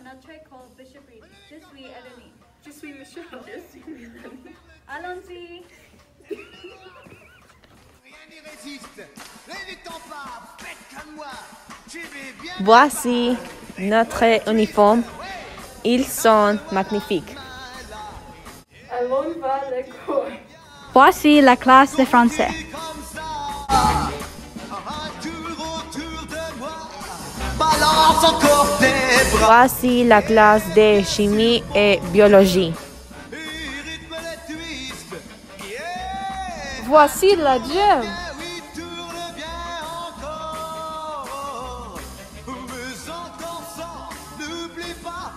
à notre école Bishopry. Je suis Edeline. Je suis Michelle. Je suis Mélanie. Allons-y. Rien n'y résiste. N'hésitons pas, faites comme moi. Je vais bien. Voici notre uniforme. Ils sont magnifiques. Allons vers l'école. Voici la classe de français. Comme ça. Un tour autour de moi. Balance encore tes bras. Voici la classe de chimie et biologie. Rythme le twist. Yeah. Voici la gym. Oui, tourne bien encore. Mais encore sans, n'oublie pas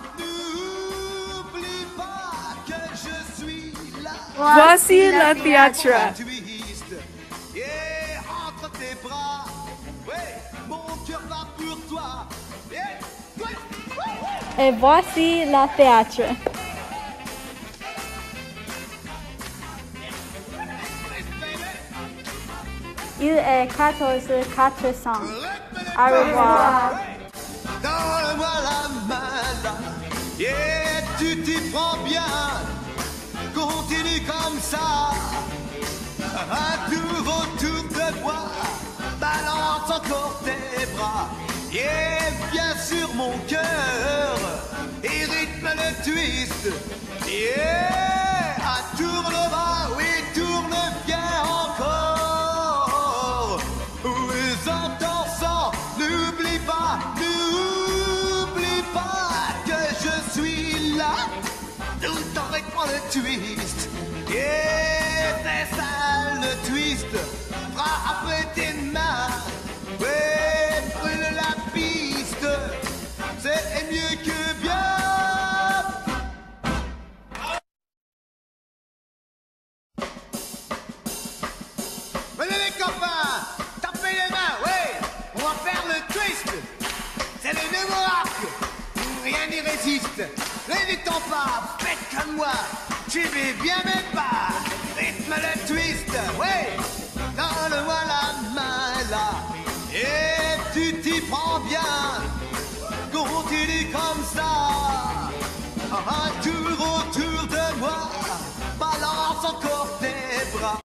que je suis là. Voici la théâtre. Twist. Yeah, entre tes bras. Ouais, mon cœur bat pour toi. Yeah. Ouais. Et voici la théâtre. Il est 14 400. Au revoir. Donne-moi la main là. Yeah, tu t'y prends bien. Continue comme ça. Un tour autour de moi. Balance encore tes bras. Yeah, bien sur mon cœur. Et rythme le twist. Yeah, tourne le bras. Oui, tourne bien encore. Oui, en dansant. N'oublie pas que je suis là. Tout en rythmant le twist. Yeah, c'est ça le twist. Bras après tes mains. Ouais, brûle la piste. C'est mieux que bien. Venez les copains, tapez les mains, ouais. On va faire le twist. C'est le nouveau arc. Rien n'y résiste. N'hésitons pas, faites comme moi. Tu vais bien mes pas. Rythme le twist, ouais. Donne-moi la main là. Et tu t'y prends bien. Continue comme ça.